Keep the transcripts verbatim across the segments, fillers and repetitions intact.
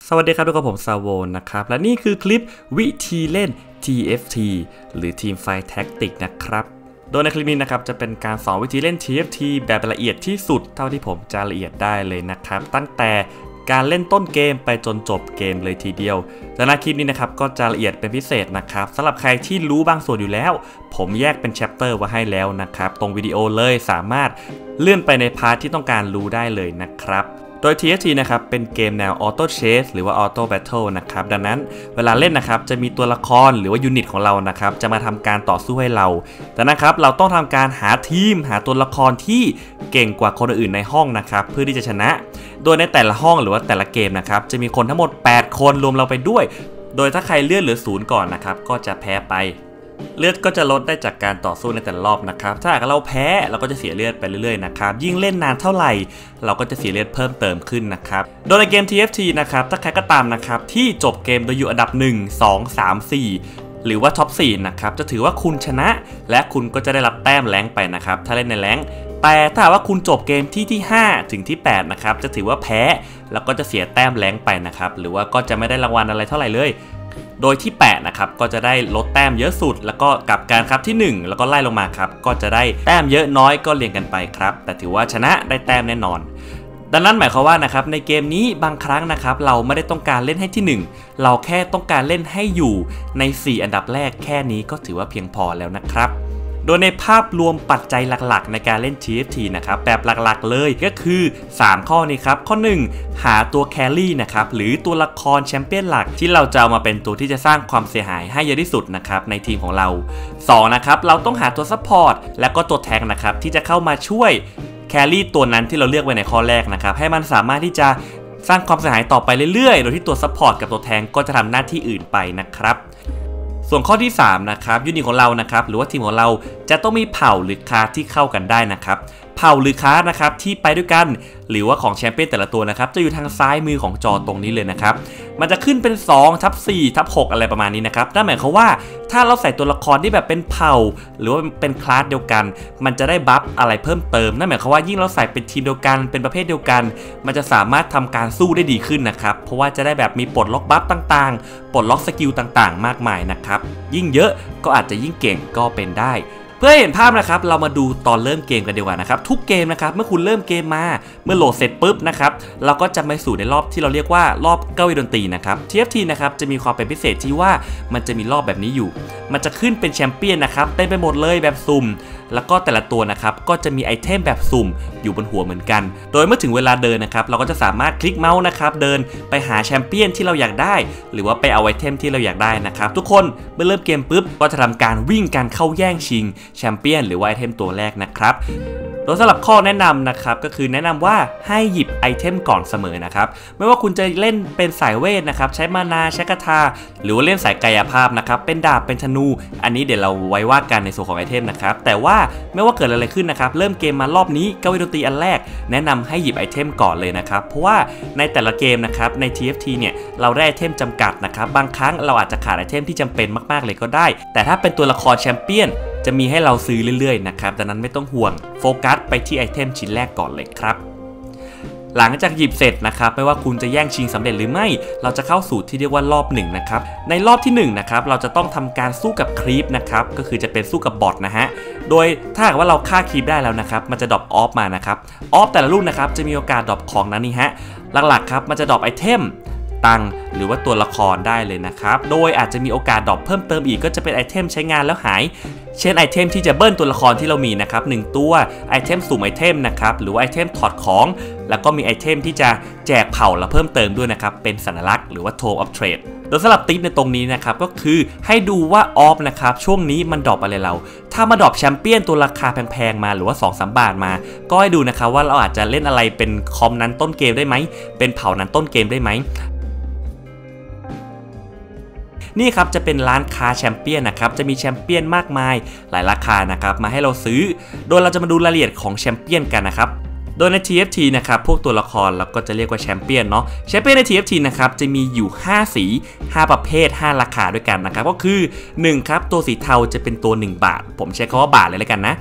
สวัสดีครับทุกคนผมซาโวนะครับและนี่คือคลิปวิธีเล่น ที เอฟ ที หรือ Team Fight Tactics นะครับโดยในคลิปนี้นะครับจะเป็นการสอนวิธีเล่น ที เอฟ ที แบบละเอียดที่สุดเท่าที่ผมจะละเอียดได้เลยนะครับตั้งแต่การเล่นต้นเกมไปจนจบเกมเลยทีเดียวและในคลิปนี้นะครับก็จะละเอียดเป็นพิเศษนะครับสำหรับใครที่รู้บางส่วนอยู่แล้วผมแยกเป็นแชปเตอร์ไว้ให้แล้วนะครับตรงวิดีโอเลยสามารถเลื่อนไปในพาร์ทที่ต้องการรู้ได้เลยนะครับโดย ที เอฟ ที นะครับเป็นเกมแนว Auto Chase หรือว่า Auto Battle นะครับดังนั้นเวลาเล่นนะครับจะมีตัวละครหรือว่ายูนิตของเรานะครับจะมาทำการต่อสู้ให้เราดังนั้นครับเราต้องทำการหาทีมหาตัวละครที่เก่งกว่าคนอื่นในห้องนะครับเพื่อที่จะชนะโดยในแต่ละห้องหรือว่าแต่ละเกมนะครับจะมีคนทั้งหมดแปดคนรวมเราไปด้วยโดยถ้าใครเลือดเหลือศูนย์ก่อนนะครับก็จะแพ้ไปเลือดก็จะลดได้จากการต่อสู้ในแต่ละรอบนะครับถ้าหากเราแพ้เราก็จะเสียเลือดไปเรื่อยๆนะครับยิ่งเล่นนานเท่าไหร่เราก็จะเสียเลือดเพิ่มเติมขึ้นนะครับโดยในเกม ที เอฟ ที นะครับถ้าใครก็ตามนะครับที่จบเกมโดยอยู่อันดับหนึ่ง สอง สาม สี่หรือว่าท็อปสี่นะครับจะถือว่าคุณชนะและคุณก็จะได้รับแต้มแรงค์ไปนะครับถ้าเล่นในแรงค์แต่ถ้าว่าคุณจบเกมที่ที่ห้าถึงที่แปดนะครับจะถือว่าแพ้แล้วก็จะเสียแต้มแรงค์ไปนะครับหรือว่าก็จะไม่ได้รางวัลอะไรเท่าไหร่เลยโดยที่แปดนะครับก็จะได้ลดแต้มเยอะสุดแล้วก็กลับการครับที่หนึ่งแล้วก็ไล่ลงมาครับก็จะได้แต้มเยอะน้อยก็เรียงกันไปครับแต่ถือว่าชนะได้แต้มแน่นอนดังนั้นหมายความว่านะครับในเกมนี้บางครั้งนะครับเราไม่ได้ต้องการเล่นให้ที่หนึ่งเราแค่ต้องการเล่นให้อยู่ในสี่อันดับแรกแค่นี้ก็ถือว่าเพียงพอแล้วนะครับโดยในภาพรวมปัจจัยหลักๆในการเล่น ที เอฟ ที นะครับแบบหลักๆเลยก็คือสามข้อนี้ครับข้อหนึ่งหาตัวแครี่นะครับหรือตัวละครแชมเปี้ยนหลักที่เราจะเอามาเป็นตัวที่จะสร้างความเสียหายให้เยอะที่สุดนะครับในทีมของเราสองนะครับเราต้องหาตัวซัพพอร์ตและก็ตัวแทงนะครับที่จะเข้ามาช่วยแครี่ตัวนั้นที่เราเลือกไว้ในข้อแรกนะครับให้มันสามารถที่จะสร้างความเสียหายต่อไปเรื่อยๆโดยที่ตัวซัพพอร์ตกับตัวแทงก็จะทำหน้าที่อื่นไปนะครับส่วนข้อที่สามนะครับยูนิตของเรานะครับหรือว่าทีมของเราจะต้องมีเผ่าหรือคลาสที่เข้ากันได้นะครับเผ่าหรือคลาสนะครับที่ไปด้วยกันหรือว่าของแชมเปี้ยนแต่ละตัวนะครับจะอยู่ทางซ้ายมือของจอตรงนี้เลยนะครับมันจะขึ้นเป็นสองทับสี่ทับหกอะไรประมาณนี้นะครับนั่นหมายความว่าถ้าเราใส่ตัวละครที่แบบเป็นเผ่าหรือว่าเป็นคลาสเดียวกันมันจะได้บัฟอะไรเพิ่มเติมนั่นหมายความว่ายิ่งเราใส่เป็นทีมเดียวกันเป็นประเภทเดียวกันมันจะสามารถทำการสู้ได้ดีขึ้นนะครับเพราะว่าจะได้แบบมีปลดล็อกบัฟต่างๆปลดล็อกสกิลต่างๆมากมายนะครับยิ่งเยอะก็อาจจะยิ่งเก่งก็เป็นได้เพื่อให้เห็นภาพนะครับเรามาดูตอนเริ่มเกมกันดีกว่านะครับทุกเกมนะครับเมื่อคุณเริ่มเกมมาเมื่อโหลดเสร็จปุ๊บนะครับเราก็จะไปสู่ในรอบที่เราเรียกว่ารอบเก้าอี้ดนตรีนะครับ ที เอฟ ที นะครับจะมีความเป็นพิเศษที่ว่ามันจะมีรอบแบบนี้อยู่มันจะขึ้นเป็นแชมเปี้ยนนะครับเต็มไปหมดเลยแบบสุ่มแล้วก็แต่ละตัวนะครับก็จะมีไอเทมแบบสุ่มอยู่บนหัวเหมือนกันโดยเมื่อถึงเวลาเดินนะครับเราก็จะสามารถคลิกเมาส์นะครับเดินไปหาแชมเปี้ยนที่เราอยากได้หรือว่าไปเอาไอเทมที่เราอยากได้นะครับทุกคนเมื่อเริ่มเกมปุ๊บก็จะทำการวิ่งกันเข้าแย่งชิงแชมเปี้ยนหรือว่าไอเทมตัวแรกนะครับโดยสำหรับข้อแนะนำนะครับก็คือแนะนำว่าให้หยิบไอเทมก่อนเสมอนะครับไม่ว่าคุณจะเล่นเป็นสายเวทนะครับใช้มานาใช้คาถาหรือว่าเล่นสายกายภาพนะครับเป็นดาบเป็นธนูอันนี้เดี๋ยวเราไว้ว่ากันในส่วนของไอเทมนะครับแต่ว่าไม่ว่าเกิดอะไรขึ้นนะครับเริ่มเกมมารอบนี้เก้าอี้ดนตรีอันแรกแนะนำให้หยิบไอเทมก่อนเลยนะครับเพราะว่าในแต่ละเกมนะครับใน ที เอฟ ที เนี่ยเราได้ไอเทมจำกัดนะครับบางครั้งเราอาจจะขาดไอเทมที่จำเป็นมากๆเลยก็ได้แต่ถ้าเป็นตัวละครแชมเปี้ยนจะมีให้เราซื้อเรื่อยๆนะครับดังนั้นไม่ต้องห่วงโฟกัสไปที่ไอเทมชิ้นแรกก่อนเลยครับหลังจากหยิบเสร็จนะครับไม่ว่าคุณจะแย่งชิงสำเร็จหรือไม่เราจะเข้าสู่ที่เรียกว่ารอบหนึ่งนะครับในรอบที่หนึ่งนะครับเราจะต้องทำการสู้กับครีปนะครับก็คือจะเป็นสู้กับบอทนะฮะโดยถ้าหากว่าเราฆ่าครีปได้แล้วนะครับมันจะดรอปออฟมานะครับออฟแต่ละลูกนะครับจะมีโอกาสดรอปของนั้นนี่ฮะหลักๆครับมันจะดรอปไอเทมตังหรือว่าตัวละครได้เลยนะครับโดยอาจจะมีโอกาสดรอปเพิ่มเติมอีกก็จะเป็นไอเทมใช้งานแล้วหายเช่นไอเทมที่จะเบิ้ลตัวละครที่เรามีนะครับหนึ่งตัวไอเทมสุ่มไอเทมนะครับหรือว่าไอเทมถอดของแล้วก็มีไอเทมที่จะแจกเผ่าและเพิ่มเติมด้วยนะครับเป็นสัญลักษณ์หรือว่า Toll of Trade โดยสำหรับติ๊ปในตรงนี้นะครับก็คือให้ดูว่าออฟนะครับช่วงนี้มันดรอปอะไรเราถ้ามาดรอปแชมเปี้ยนตัวราคาแพงๆมาหรือว่า สองถึงสาม บาทมาก็ให้ดูนะครับว่าเราอาจจะเล่นอะไรเป็นคอมนั้นต้นเกมได้ไหมเป็นเผ่านั้นต้นเกมได้ไหมนี่ครับจะเป็นร้านค้าแชมเปี้ยนนะครับจะมีแชมเปี้ยนมากมายหลายราคานะครับมาให้เราซื้อโดยเราจะมาดูรายละเอียดของแชมเปี้ยนกันนะครับโดยใน ที เอฟ ที นะครับพวกตัวละครเราก็จะเรียกว่าแชมเปี้ยนเนาะแชมเปี้ยนใน ที เอฟ ที นะครับจะมีอยู่ห้าสีห้าประเภทห้าราคาด้วยกันนะครับก็คือหนึ่งครับตัวสีเทาจะเป็นตัวหนึ่งบาทผมใช้คำว่าบาทเลยแล้วกันนะ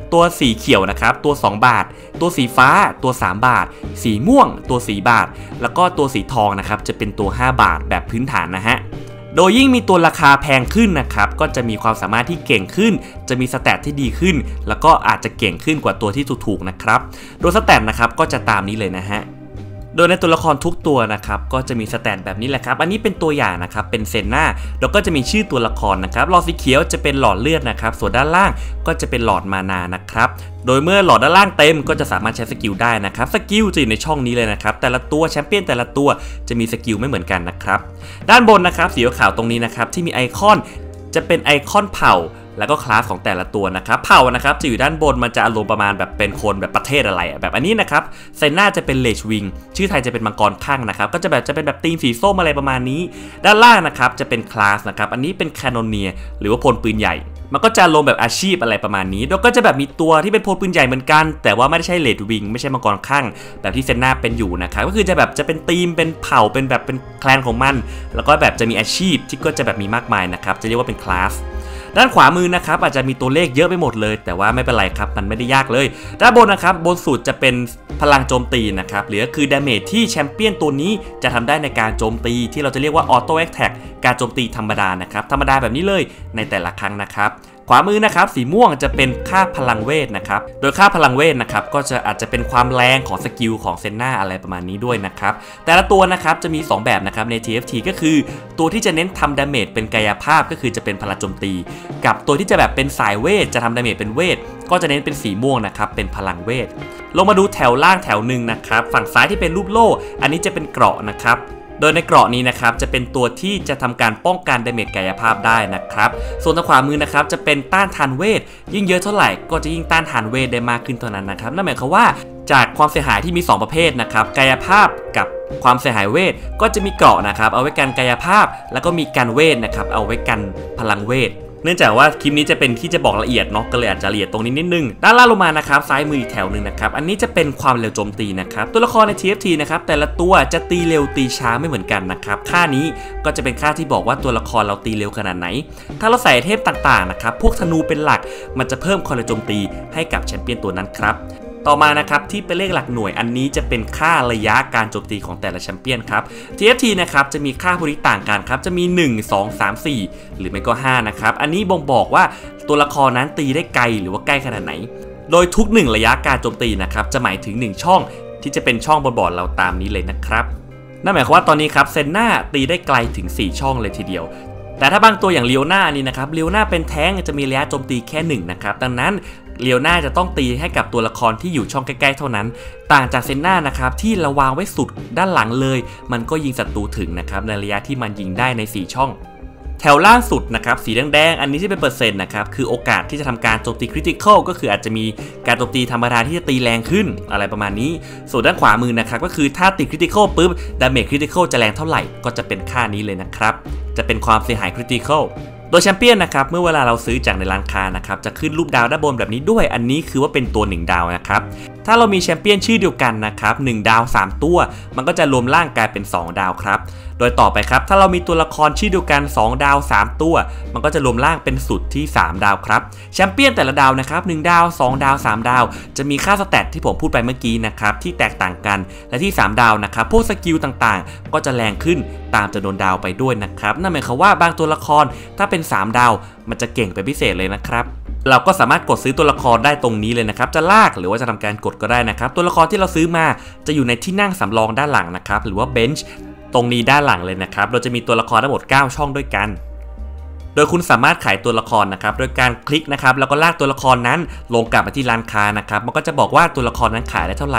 ตัวสีเขียวนะครับตัวสองบาทตัวสีฟ้าตัวสามบาทสีม่วงตัวสี่บาทแล้วก็ตัวสีทองนะครับจะเป็นตัวห้าบาทแบบพื้นฐานนะฮะโดยยิ่งมีตัวราคาแพงขึ้นนะครับก็จะมีความสามารถที่เก่งขึ้นจะมีสแตทที่ดีขึ้นแล้วก็อาจจะเก่งขึ้นกว่าตัวที่ถูกๆนะครับโดยสแตทนะครับก็จะตามนี้เลยนะฮะโดยในตัวละครทุกตัวนะครับก็จะมีสแตทแบบนี้แหละครับอันนี้เป็นตัวอย่างนะครับเป็นเซนน่าแล้วก็จะมีชื่อตัวละครนะครับหลอดสีเขียวจะเป็นหลอดเลือดนะครับส่วนด้านล่างก็จะเป็นหลอดมานานะครับโดยเมื่อหลอดด้านล่างเต็มก็จะสามารถใช้สกิลได้นะครับสกิลจะอยู่ในช่องนี้เลยนะครับแต่ละตัวแชมเปี้ยนแต่ละตัวจะมีสกิลไม่เหมือนกันนะครับด้านบนนะครับสีขาวตรงนี้นะครับที่มีไอคอนจะเป็นไอคอนเผ่าแล้วก็คลาสของแต่ละตัวนะครับเผ่านะครับจะอยู่ด้านบนมันจะอารมณ์ประมาณแบบเป็นคนแบบประเทศอะไรแบบอันนี้นะครับเซนน่าจะเป็นเลชวิงชื่อไทยจะเป็นมังกรข้างนะครับก็จะแบบจะเป็นแบบธีมสีส้มอะไรประมาณนี้ด้านล่างนะครับจะเป็นคลาสนะครับอันนี้เป็นแคนนอนเนียหรือว่าพลปืนใหญ่มันก็จะลงแบบอาชีพอะไรประมาณนี้แล้วก็จะแบบมีตัวที่เป็นพลปืนใหญ่เหมือนกันแต่ว่าไม่ได้ใช่เลดวิงไม่ใช่มังกรข้างแบบที่เซนน่าเป็นอยู่นะครับก็คือจะแบบจะเป็นธีมเป็นเผ่าเป็นแบบเป็นแคลนของมันแล้วก็แบบจะมีอาชีพที่ก็จะแบบมีมากมายนะครับจะเรียกว่าเป็นคลาสด้านขวามือนะครับอาจจะมีตัวเลขเยอะไปหมดเลยแต่ว่าไม่เป็นไรครับมันไม่ได้ยากเลยด้านบนนะครับบนสุดจะเป็นพลังโจมตีนะครับหรือคือดาเมจที่แชมเปี้ยนตัวนี้จะทำได้ในการโจมตีที่เราจะเรียกว่าออโต้แอคแท็กการโจมตีธรรมดานะครับธรรมดาแบบนี้เลยในแต่ละครั้งนะครับขวามือนะครับสีม่วงจะเป็นค่าพลังเวทนะครับโดยค่าพลังเวทนะครับก็จะอาจจะเป็นความแรงของสกิลของเซนน่าอะไรประมาณนี้ด้วยนะครับแต่ละตัวนะครับจะมีสองแบบนะครับใน ที เอฟ ที ก็คือตัวที่จะเน้นทำดาเมจเป็นกายภาพก็คือจะเป็นพลังโจมตีกับตัวที่จะแบบเป็นสายเวทจะทำดาเมจเป็นเวทก็จะเน้นเป็นสีม่วงนะครับเป็นพลังเวทลงมาดูแถวล่างแถวหนึ่งนะครับฝั่งซ้ายที่เป็นรูปโล่อันนี้จะเป็นเกราะนะครับโดยในเกราะนี้นะครับจะเป็นตัวที่จะทำการป้องกันดาเมจกายภาพได้นะครับส่วนทางขวามือนะครับจะเป็นต้านทานเวทยิ่งเยอะเท่าไหร่ก็จะยิ่งต้านทานเวทได้มากขึ้นเท่านั้นนะครับนั่นหมายความว่าจากความเสียหายที่มีสองประเภทนะครับกายภาพกับความเสียหายเวทก็จะมีเกราะนะครับเอาไว้กันกายภาพแล้วก็มีกันเวทนะครับเอาไว้กันพลังเวทเนื่องจากว่าคลิปนี้จะเป็นที่จะบอกละเอียดเนาะก็เลยอาจจะละเอียดตรงนี้นิดนึงด้านล่างลงมานะครับซ้ายมืออีกแถวหนึ่งนะครับอันนี้จะเป็นความเร็วโจมตีนะครับตัวละครใน ที เอฟ ที นะครับแต่ละตัวจะตีเร็วตีช้าไม่เหมือนกันนะครับค่านี้ก็จะเป็นค่าที่บอกว่าตัวละครเราตีเร็วขนาดไหนถ้าเราใส่เทพต่างๆนะครับพวกธนูเป็นหลักมันจะเพิ่มความเร็วโจมตีให้กับแชมเปี้ยนตัวนั้นครับต่อมานะครับที่เป็นเลขหลักหน่วยอันนี้จะเป็นค่าระยะการโจมตีของแต่ละแชมเปี้ยนครับ ที เอฟ ที นะครับจะมีค่าพวกนี้ต่างกันครับจะมีหนึ่ง สอง สาม สี่หรือไม่ก็ห้านะครับอันนี้บ่งบอกว่าตัวละครนั้นตีได้ไกลหรือว่าใกล้ขนาดไหนโดยทุกหนึ่งระยะการโจมตีนะครับจะหมายถึงหนึ่งช่องที่จะเป็นช่องบนบอร์ดเราตามนี้เลยนะครับนั่นหมายความว่าตอนนี้ครับเซนน่าตีได้ไกลถึงสี่ช่องเลยทีเดียวแต่ถ้าบางตัวอย่างเลียวน่านี่นะครับเลียวน่าเป็นแท้งจะมีระยะโจมตีแค่หนึ่งนะครับดังนั้นเลียวน่าจะต้องตีให้กับตัวละครที่อยู่ช่องใกล้ๆเท่านั้นต่างจากเซนน่านะครับที่ระวางไว้สุดด้านหลังเลยมันก็ยิงศัตรูถึงนะครับในระยะที่มันยิงได้ในสี่ช่องแถวล่างสุดนะครับสีแดงๆอันนี้ที่เป็นเปอร์เซ็นต์นะครับคือโอกาสที่จะทำการโจมตีคริติคอลก็คืออาจจะมีการโจมตีธรรมดาที่จะตีแรงขึ้นอะไรประมาณนี้ส่วนด้านขวามือนะครับก็คือถ้าติดคริติคอลปุ๊บดาเมจคริติคอลจะแรงเท่าไหร่ก็จะเป็นค่านี้เลยนะครับจะเป็นความเสียหายคริติคอลโดยแชมเปี้ยนนะครับเมื่อเวลาเราซื้อจากในร้านค้านะครับจะขึ้นรูปดาวด้านบนแบบนี้ด้วยอันนี้คือว่าเป็นตัวหนึ่งดาวนะครับถ้าเรามีแชมเปี้ยนชื่อเดียวกันนะครับหนึ่งดาวสามตัวมันก็จะรวมร่างกลายเป็นสองดาวครับโดยต่อไปครับถ้าเรามีตัวละครชื่อเดียวกันสองดาวสามตัวมันก็จะรวมร่างเป็นสุดที่สามดาวครับแชมเปี้ยนแต่ละดาวนะครับหนึ่งดาวสองดาวสามดาวจะมีค่าสแตทที่ผมพูดไปเมื่อกี้นะครับที่แตกต่างกันและที่สามดาวนะครับพวกสกิลต่างๆก็จะแรงขึ้นตามจำนวนดาวไปด้วยนะครับนั่นหมายความว่าบางตัวละครถ้าเป็นสามดาวมันจะเก่งเป็นพิเศษเลยนะครับเราก็สามารถกดซื้อตัวละครได้ตรงนี้เลยนะครับจะลากหรือว่าจะทำการกดก็ได้นะครับตัวละครที่เราซื้อมาจะอยู่ในที่นั่งสำรองด้านหลังนะครับหรือว่าเบนช์ตรงนี้ด้านหลังเลยนะครับเราจะมีตัวละครทั้งหมดเก้าช่องด้วยกันโดยคุณสามารถขายตัวละครนะครับโดยการคลิกนะครับแล้วก็ลากตัวละครนั้นลงกลับมาที่ร้านค้านะครับมันก็จะบอกว่าตัวละครนั้นขายได้เท่าไหร่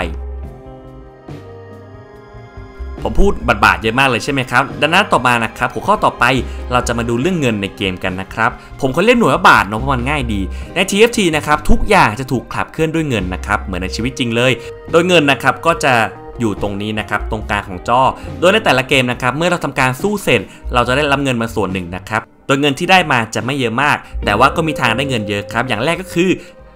ผมพูดบาดๆเยอะมากเลยใช่ไหมครับดังนั้นต่อมานะครับหัวข้อต่อไปเราจะมาดูเรื่องเงินในเกมกันนะครับผมเขาเรียกหน่วยว่าบาทเนาะเพราะมันง่ายดีใน ที เอฟ ที นะครับทุกอย่างจะถูกขับเคลื่อนด้วยเงินนะครับเหมือนในชีวิตจริงเลยโดยเงินนะครับก็จะอยู่ตรงนี้นะครับตรงกลางของจอโดยในแต่ละเกมนะครับเมื่อเราทำการสู้เสร็จเราจะได้รับเงินมาส่วนหนึ่งนะครับโดยเงินที่ได้มาจะไม่เยอะมากแต่ว่าก็มีทางได้เงินเยอะครับอย่างแรกก็คือ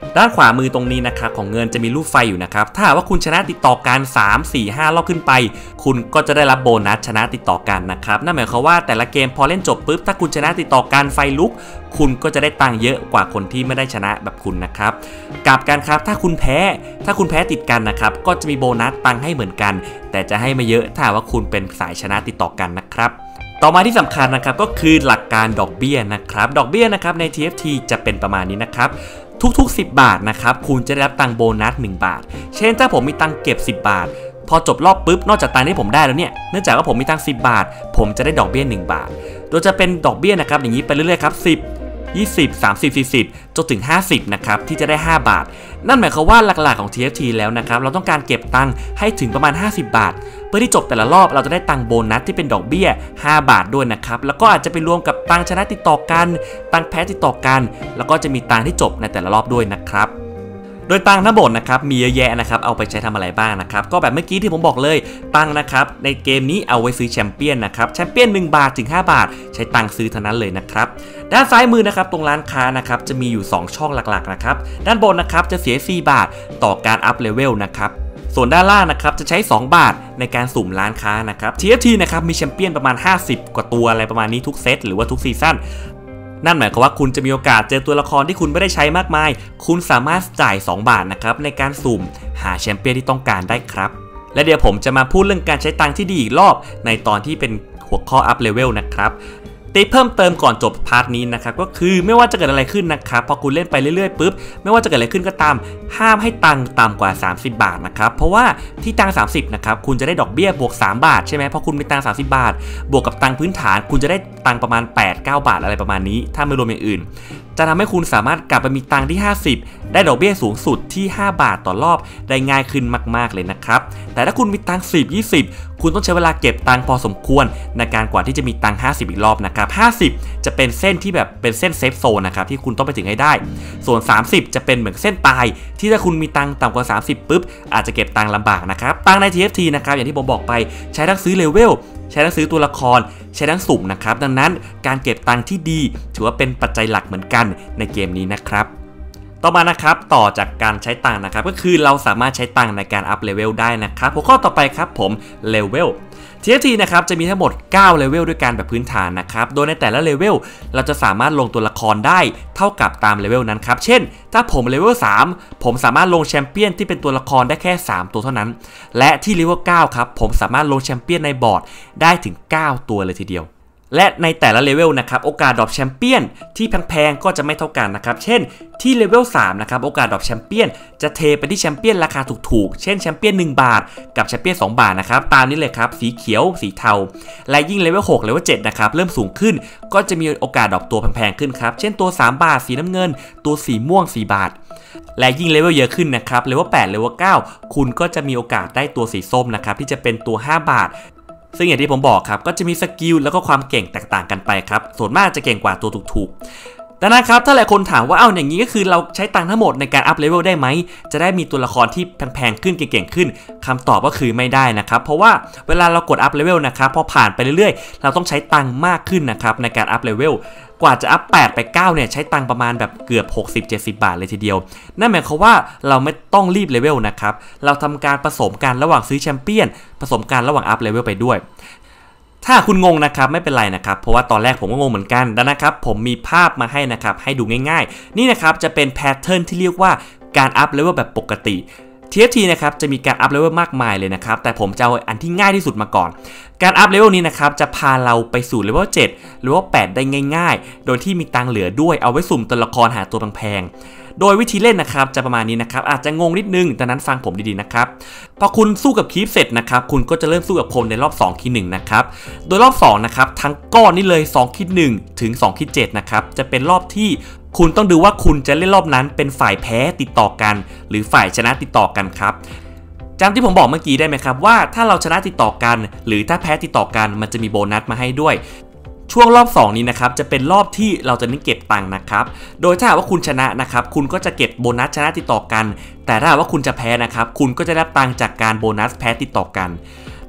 ด้านขวามือตรงนี้นะครับของเงินจะมีรูปไฟอยู่นะครับถ้าว่าคุณชนะติดต่อกันสาม สี่ ห้ารอบขึ้นไปคุณก็จะได้รับโบนัสชนะติดต่อกันนะครับนั่นหมายความว่าแต่ละเกมพอเล่นจบปุ๊บถ้าคุณชนะติดต่อกันไฟลุกคุณก็จะได้ตังค์เยอะกว่าคนที่ไม่ได้ชนะแบบคุณนะครับกลับกันครับถ้าคุณแพ้ถ้าคุณแพ้ติดกันนะครับก็จะมีโบนัสตังค์ให้เหมือนกันแต่จะให้ไม่เยอะถ้าว่าคุณเป็นสายชนะติดต่อกันนะครับต่อมาที่สำคัญนะครับก็คือหลักการดอกเบี้ยนะครับดอกเบี้ยนะครับใน ที เอฟ ที จะเป็นประมาณนี้นะครับทุกๆสิบบาทนะครับคุณจะได้รับตังค์โบนัสหนึ่งบาทเช่นถ้าผมมีตังค์เก็บสิบบาทพอจบรอบปุ๊บนอกจากตังค์ที่ผมได้แล้วเนี่ยเนื่องจากว่าผมมีตังค์สิบบาทผมจะได้ดอกเบี้ยหนึ่งบาทโดยจะเป็นดอกเบี้ยนะครับอย่างนี้ไปเรื่อยๆครับสิบ ยี่สิบ สามสิบ สี่สิบจนถึงห้าสิบนะครับที่จะได้ห้าบาทนั่นหมายความว่าหลักๆของ ที เอฟ ที แล้วนะครับเราต้องการเก็บตังค์ให้ถึงประมาณห้าสิบบาทเพื่อที่จบแต่ละรอบเราจะได้ตังค์โบนัสที่เป็นดอกเบี้ยห้าบาทด้วยนะครับแล้วก็อาจจะไปรวมกับตังค์ชนะติดต่อกันตังค์แพ้ติดต่อกันแล้วก็จะมีตังค์ที่จบในแต่ละรอบด้วยนะครับโดยตังค์ทั้งหมดนะครับมีเยอะแยะนะครับเอาไปใช้ทำอะไรบ้างนะครับก็แบบเมื่อกี้ที่ผมบอกเลยตังค์นะครับในเกมนี้เอาไว้ซื้อแชมเปี้ยนนะครับแชมเปี้ยนหนึ่งบาทถึงห้าบาทใช้ตังค์ซื้อเท่านั้นเลยนะครับด้านซ้ายมือนะครับตรงร้านค้านะครับจะมีอยู่สองช่องหลักๆนะครับด้านบนนะครับจะเสียสี่บาทต่อการอัพเลเวลนะครับส่วนด้านล่างนะครับจะใช้สองบาทในการสุ่มร้านค้านะครับ ที เอฟ ที นะครับมีแชมเปี้ยนประมาณห้าสิบกว่าตัวอะไรประมาณนี้ทุกเซตหรือว่าทุกซีซั่นนั่นหมายความว่าคุณจะมีโอกาสเจอตัวละครที่คุณไม่ได้ใช้มากมายคุณสามารถจ่ายสองบาทนะครับในการสุ่มหาแชมเปี้ยนที่ต้องการได้ครับและเดี๋ยวผมจะมาพูดเรื่องการใช้ตังค์ที่ดีอีกรอบในตอนที่เป็นหัวข้ออัพเลเวลนะครับติเพิ่มเติมก่อนจบพาร์ทนี้นะครับก็คือไม่ว่าจะเกิดอะไรขึ้นนะครับพอคุณเล่นไปเรื่อยๆปุ๊บไม่ว่าจะเกิดอะไรขึ้นก็ตามห้ามให้ตังค์ต่ำกว่าสามสิบบาทนะครับเพราะว่าที่ตังค์สามสิบนะครับคุณจะได้ดอกเบี้ยบวกสามบาทใช่ไหมเพราะคุณมีตังค์สามสิบบาทบวกกับตังค์พื้นฐานคุณจะได้ตังค์ประมาณแปด เก้าบาทอะไรประมาณนี้ถ้าไม่รวมอย่างอื่นจะทำให้คุณสามารถกลับไปมีตังค์ที่ห้าสิบได้ดอกเบี้ยสูงสุดที่ห้าบาทต่อรอบได้ง่ายขึ้นมากๆเลยนะครับแต่ถ้าคุณมีตังค์สิบ ยี่สิบคุณต้องใช้เวลาเก็บตังค์พอสมควรในการกว่าที่จะมีตังค์ห้าสิบอีกรอบนะครับห้าสิบจะเป็นเส้นที่แบบเป็นเส้นเซฟโซนนะครับที่คุณต้องไปถึงให้ได้ส่วนสามสิบจะเป็นเหมือนเส้นตายที่ถ้าคุณมีตังค์ต่ำกว่าสามสิบปุ๊บอาจจะเก็บตังค์ลำบากนะครับตังค์ใน ที เอฟ ที นะครับอย่างที่ผมบอกไปใช้ทั้งซื้อเลเวลใช้ทั้งซื้อตัวละครใช้ทั้งสุ่มนะครับดังนั้นการเก็บตังค์ที่ดีถือว่าเป็นปัจจัยหลักเหมือนกันในเกมนี้นะครับต่อมานะครับต่อจากการใช้ตังค์นะครับก็คือเราสามารถใช้ตังค์ในการอัพเลเวลได้นะครับหัวข้อต่อไปครับผมเลเวล ที เอฟ ที นะครับจะมีทั้งหมดเก้าเลเวลด้วยกันแบบพื้นฐานนะครับโดยในแต่ละเลเวลเราจะสามารถลงตัวละครได้เท่ากับตามเลเวลนั้นครับเช่นถ้าผมเลเวลสามผมสามารถลงแชมเปี้ยนที่เป็นตัวละครได้แค่สามตัวเท่านั้นและที่เลเวลเก้าครับผมสามารถลงแชมเปี้ยนในบอร์ดได้ถึงเก้าตัวเลยทีเดียวและในแต่ละเลเวลนะครับโอกาสดรอปแชมเปี้ยนที่แพงๆก็จะไม่เท่ากันนะครับเช่นที่เลเวลสามนะครับโอกาสดรอปแชมเปี้ยนจะเทไปที่แชมเปี้ยนราคาถูกๆเช่นแชมเปี้ยนหนึ่งบาทกับแชมเปี้ยนสองบาทนะครับตามนี้เลยครับสีเขียวสีเทาและยิ่งเลเวลหกเลเวลเจ็ดนะครับเริ่มสูงขึ้นก็จะมีโอกาสดรอปตัวแพงๆขึ้นครับเช่นตัวสามบาทสีน้ำเงินตัวสีม่วงสี่บาทและยิ่งเลเวลเยอะขึ้นนะครับเลเวลแปดเลเวลเก้าคุณก็จะมีโอกาสได้ตัวสีส้มนะครับที่จะเป็นตัวห้าบาทซึ่งอย่างที่ผมบอกครับก็จะมีสกิลแล้วก็ความเก่งแตกต่างกันไปครับส่วนมากจะเก่งกว่าตัวถูกๆดังนั้นครับถ้าหลายคนถามว่าเอ้าอย่างนี้ก็คือเราใช้ตังค์ทั้งหมดในการอัพเลเวลได้ไหมจะได้มีตัวละครที่แพงๆขึ้นเก่งๆขึ้นคำตอบก็คือไม่ได้นะครับเพราะว่าเวลาเรากดอัพเลเวลนะครับพอผ่านไปเรื่อยๆเราต้องใช้ตังค์มากขึ้นนะครับในการอัพเลเวลกว่าจะอัพแปดไปเก้าเนี่ยใช้ตังค์ประมาณแบบเกือบหกสิบ เจ็ดสิบบาทเลยทีเดียวนั่นหมายความว่าเราไม่ต้องรีบเลเวลนะครับเราทำการผสมกันระหว่างซื้อแชมเปี้ยนผสมกันระหว่างอัพเลเวลไปด้วยถ้าคุณงงนะครับไม่เป็นไรนะครับเพราะว่าตอนแรกผมก็งงเหมือนกันดังนั้นครับผมมีภาพมาให้นะครับให้ดูง่ายๆนี่นะครับจะเป็นแพทเทิร์นที่เรียกว่าการอัพเลเวลแบบปกติ ที เอฟ ที นะครับจะมีการอัพเลเวลมากมายเลยนะครับแต่ผมจะเอาอันที่ง่ายที่สุดมาก่อนการอัพเลเวลนี้นะครับจะพาเราไปสู่เลเวลเจ็ดหรือว่าแปดได้ง่ายๆโดยที่มีตังเหลือด้วยเอาไว้สุ่มตัวละครหาตัวแพงๆโดยวิธีเล่นนะครับจะประมาณนี้นะครับอาจจะงงนิดนึงดังนั้นฟังผมดีๆนะครับพอคุณสู้กับคีปเสร็จนะครับคุณก็จะเริ่มสู้กับคนในรอบสองคีหนึ่งนะครับโดยรอบสองนะครับทั้งก้อนนี้เลยสองคีหนึ่งถึงสองคีเจ็ดนะครับจะเป็นรอบที่คุณต้องดูว่าคุณจะเล่นรอบนั้นเป็นฝ่ายแพ้ติดต่อกันหรือฝ่ายชนะติดต่อกันครับจำที่ผมบอกเมื่อกี้ได้ไหมครับว่าถ้าเราชนะติดต่อกันหรือถ้าแพ้ติดต่อกันมันจะมีโบนัสมาให้ด้วยช่วงรอบสองนี้นะครับจะเป็นรอบที่เราจะเน้นเก็บตังค์นะครับโดยถ้าว่าคุณชนะนะครับคุณก็จะเก็บโบนัสชนะติดต่อกันแต่ถ้าว่าคุณจะแพ้นะครับคุณก็จะได้ตังค์จากการโบนัสแพ้ติดต่อกันโ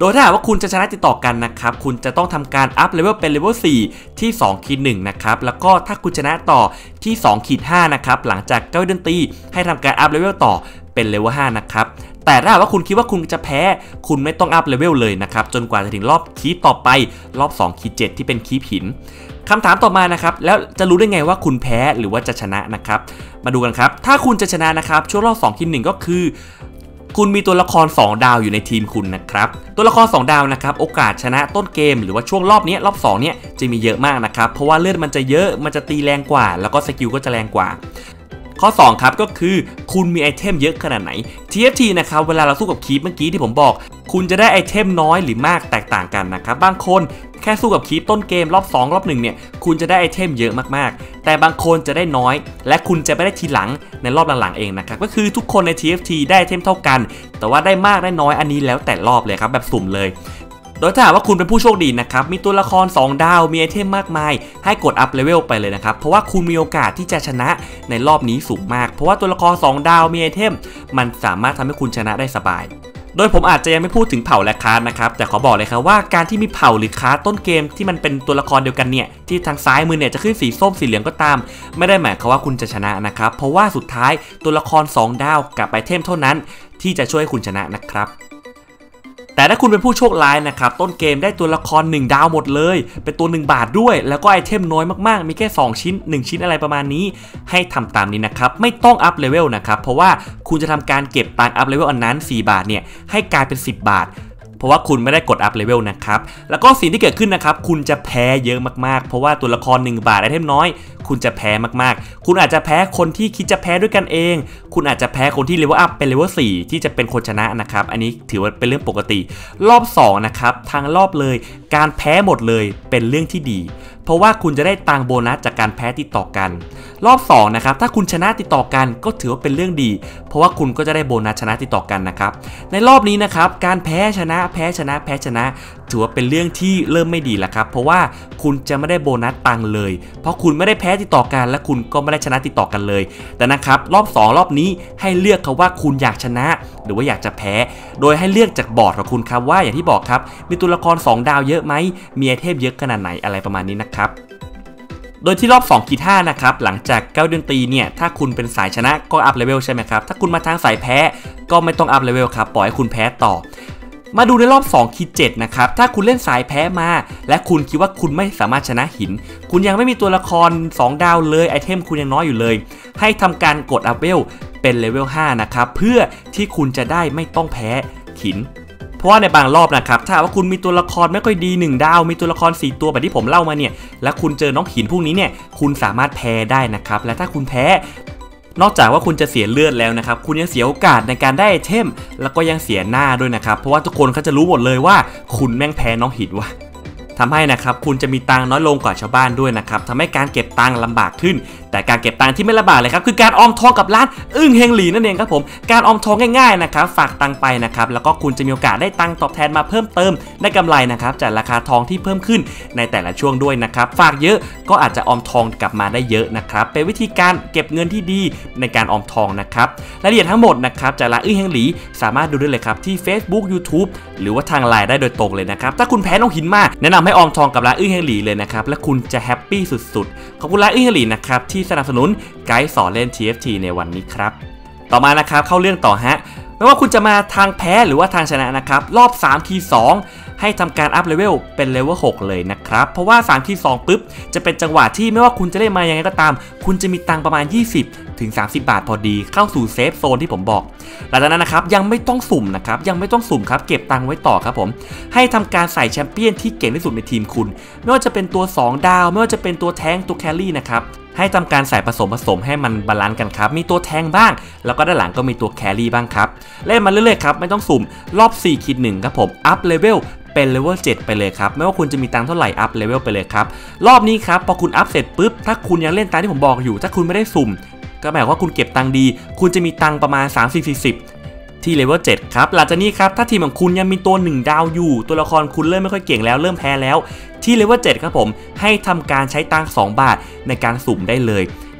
โดยถ้าหากว่าคุณจะชนะติดต่อกันนะครับคุณจะต้องทำการอัพเลเวลเป็นเลเวลสี่ที่ สองขีดหนึ่ง นะครับแล้วก็ถ้าคุณชนะต่อที่ สองขีดห้า นะครับหลังจากเก้าดนตรีให้ทำการอัพเลเวลต่อเป็นเลเวลห้านะครับแต่ถ้าว่าคุณคิดว่าคุณจะแพ้คุณไม่ต้องอัพเลเวลเลยนะครับจนกว่าจะถึงรอบคีปต่อไปรอบ สองขีดเจ็ด ที่เป็นคีปหินคำถามต่อมานะครับแล้วจะรู้ได้ไงว่าคุณแพ้หรือว่าจะชนะนะครับมาดูกันครับถ้าคุณจะชนะนะครับช่วงรอบ สองขีดหนึ่ง ก็คือคุณมีตัวละครสองดาวอยู่ในทีมคุณนะครับตัวละครสองดาวนะครับโอกาสชนะต้นเกมหรือว่าช่วงรอบนี้รอบสองเนี่ยจะมีเยอะมากนะครับเพราะว่าเลือดมันจะเยอะมันจะตีแรงกว่าแล้วก็สกิลก็จะแรงกว่าข้อสองครับก็คือคุณมีไอเทมเยอะขนาดไหน ที เอฟ ที นะครับเวลาเราสู้กับคีปเมื่อกี้ที่ผมบอกคุณจะได้ไอเทมน้อยหรือมากแตกต่างกันนะครับบางคนแค่สู้กับคีปต้นเกมรอบสองรอบหนึ่งเนี่ยคุณจะได้ไอเทมเยอะมากๆแต่บางคนจะได้น้อยและคุณจะไม่ได้ทีหลังในรอบหลังๆเองนะครับก็คือทุกคนใน ที เอฟ ที ได้ไอเทมเท่ากันแต่ว่าได้มากได้น้อยอันนี้แล้วแต่รอบเลยครับแบบสุ่มเลยโดยถ้าหากว่าคุณเป็นผู้โชคดีนะครับมีตัวละครสองดาวมีไอเทมมากมายให้กดอัพเลเวลไปเลยนะครับเพราะว่าคุณมีโอกาสที่จะชนะในรอบนี้สูงมากเพราะว่าตัวละครสองดาวมีไอเทมมันสามารถทำให้คุณชนะได้สบายโดยผมอาจจะยังไม่พูดถึงเผ่าและคลาสนะครับแต่ขอบอกเลยครับว่าการที่มีเผ่าหรือคลาสต้นเกมที่มันเป็นตัวละครเดียวกันเนี่ยที่ทางซ้ายมือเนี่ยจะขึ้นสีส้มสีเหลืองก็ตามไม่ได้หมายความว่าคุณจะชนะนะครับเพราะว่าสุดท้ายตัวละครสองดาวกับไอเทมเท่านั้นที่จะช่วยให้คุณชนะนะครับแต่ถ้าคุณเป็นผู้โชคร้ายนะครับต้นเกมได้ตัวละครหนึ่งดาวหมดเลยเป็นตัวหนึ่งบาทด้วยแล้วก็ไอเทมน้อยมากๆมีแค่สองชิ้นหนึ่งชิ้นอะไรประมาณนี้ให้ทำตามนี้นะครับไม่ต้องอัพเลเวลนะครับเพราะว่าคุณจะทำการเก็บตังค์อัพเลเวลอันนั้นสี่บาทเนี่ยให้กลายเป็นสิบบาทเพราะว่าคุณไม่ได้กดอัพเลเวลนะครับแล้วก็สิ่งที่เกิดขึ้นนะครับคุณจะแพ้เยอะมากๆเพราะว่าตัวละครหนึ่งบาทไอเทมน้อยคุณจะแพ้มากๆคุณอาจจะแพ้คนที่คิดจะแพ้ด้วยกันเองคุณอาจจะแพ้คนที่เลเวลอัพเป็นเลเวลสี่ที่จะเป็นคนชนะนะครับอันนี้ถือว่าเป็นเรื่องปกติรอบสองนะครับทางรอบเลยการแพ้หมดเลยเป็นเรื่องที่ดีเพราะว่าคุณจะได้ตังโบนัสจากการแพ้ติดต่อกันรอบสองนะครับถ้าคุณชนะติดต่อกันก็ถือว่าเป็นเรื่องดีเพราะว่าคุณก็จะได้โบนัสชนะติดต่อกันนะครับในรอบนี้นะครับการแพ้ชนะแพ้ชนะแพ้ชนะถือว่าเป็นเรื่องที่เริ่มไม่ดีแล้วครับเพราะว่าคุณจะไม่ได้โบนัสตังเลยเพราะคุณไม่ได้แพ้ติดต่อกันและคุณก็ไม่ได้ชนะติดต่อกันเลยแต่นะครับรอบสองรอบนี้ให้เลือกครับว่าคุณอยากชนะหรือว่าอยากจะแพ้โดยให้เลือกจากบอร์ดของคุณครับว่าอย่างที่บอกครับมีตัวละครสองดาวเยอะไหมมีไอเทมเยอะขนาดไหนอะไรประมาณนี้นะครับโดยที่รอบ สองขีดห้า นะครับหลังจากเก้าดนตรีเนี่ยถ้าคุณเป็นสายชนะก็อัพเลเวลใช่ไหมครับถ้าคุณมาทางสายแพ้ก็ไม่ต้องอัพเลเวลครับปล่อยให้คุณแพ้ต่อมาดูในรอบ สองขีดเจ็ด นะครับถ้าคุณเล่นสายแพ้มาและคุณคิดว่าคุณไม่สามารถชนะหินคุณยังไม่มีตัวละครสองดาวเลยไอเทมคุณยังน้อยอยู่เลยให้ทำการกดอัพเลเวลเป็นเลเวลห้านะครับเพื่อที่คุณจะได้ไม่ต้องแพ้หินเพราะว่าในบางรอบนะครับถ้าว่าคุณมีตัวละครไม่ค่อยดีหนึ่งดาวมีตัวละครสี่ตัวแบบที่ผมเล่ามาเนี่ยและคุณเจอน้องหินพวกนี้เนี่ยคุณสามารถแพ้ได้นะครับและถ้าคุณแพ้นอกจากว่าคุณจะเสียเลือดแล้วนะครับคุณยังเสียโอกาสในการได้ไอเทมแล้วก็ยังเสียหน้าด้วยนะครับเพราะว่าทุกคนเขาจะรู้หมดเลยว่าคุณแม่งแพ้น้องหินว่ะทำให้นะครับคุณจะมีตังน้อยลงกว่าชาวบ้านด้วยนะครับทำให้การเก็บตังลำบากขึ้นแต่การเก็บตังที่ไม่ลำบากเลยครับคือการออมทองกับร้านอึ้งเฮงหลีนั่นเองครับผมการออมทองง่ายๆนะครับฝากตังไปนะครับแล้วก็คุณจะมีโอกาสได้ตังตอบแทนมาเพิ่มเติมได้กำไรนะครับจากราคาทองที่เพิ่มขึ้นในแต่ละช่วงด้วยนะครับฝากเยอะก็อาจจะออมทองกลับมาได้เยอะนะครับเป็นวิธีการเก็บเงินที่ดีในการออมทองนะครับรายละเอียดทั้งหมดนะครับจากร้านอึ้งเฮงหลีสามารถดูได้เลยครับที่ Facebook YouTube หรือว่าทางไลน์ได้โดยตรงเลยนะครับถ้าคุณแพ้น้องหินมากแนะนำให้ออมทองกับร้านอึ้งเฮงหลีเลยนะครับและคุณจะแฮปปี้สุดๆขอบคุณร้านอึ้งเฮงหลีนะครับที่สนับสนุนไกด์สอนเล่น ที เอฟ ที ในวันนี้ครับต่อมานะครับเข้าเรื่องต่อฮะไม่ว่าคุณจะมาทางแพ้หรือว่าทางชนะนะครับรอบสามทีสองให้ทำการอัพเลเวลเป็นเลเวลหกเลยนะครับเพราะว่าสามทีสองปุ๊บจะเป็นจังหวะที่ไม่ว่าคุณจะเล่นมายังไงก็ตามคุณจะมีตังประมาณยี่สิบถึงสามสิบบาทพอดีเข้าสู่เซฟโซนที่ผมบอกหลังจากนั้นนะครับยังไม่ต้องสุ่มนะครับยังไม่ต้องสุ่มครับเก็บตังไว้ต่อครับผมให้ทำการใส่แชมเปี้ยนที่เก่งที่สุดในทีมคุณไม่ว่าจะเป็นตัวสองดาวไม่ว่าจะเป็นตัวแทงตัวแครี่นะครับให้ทำการใส่ผสมผสมให้มันบาลานซ์กันครับมีตัวแทงบ้างแล้วก็ด้านหลังก็มีตัวแครี่บ้างครับเล่นมาเรื่อยๆครับไม่ต้องสุ่มรอบสี่ขีดหนึ่งครับผมอัพเลเวลเป็นเลเวลเจ็ดไปเลยครับไม่ว่าคุณจะมีตังค์เท่าไหร่อัพเลเวลไปเลยครับรอบนี้ครับพอคุณอัพเสร็จปุ๊บถ้าคุณยังเล่นตามที่ผมบอกอยู่ถ้าคุณไม่ได้สุ่มก็หมายว่าคุณเก็บตังค์ดีคุณจะมีตังค์ประมาณสามสิบ สี่สิบที่เลเวลเจ็ดครับหลังจากนี้ครับถ้าทีมของคุณยังมีตัวหนึ่งดาวอยู่ตัวละครคุณเริ่มไม่ค่อยเก่งแล้วเริ่มแพ้แล้วที่เลเวลเจ็ดครับผมให้ทำการใช้ตังค์สองบาทในการสุ่มได้เลย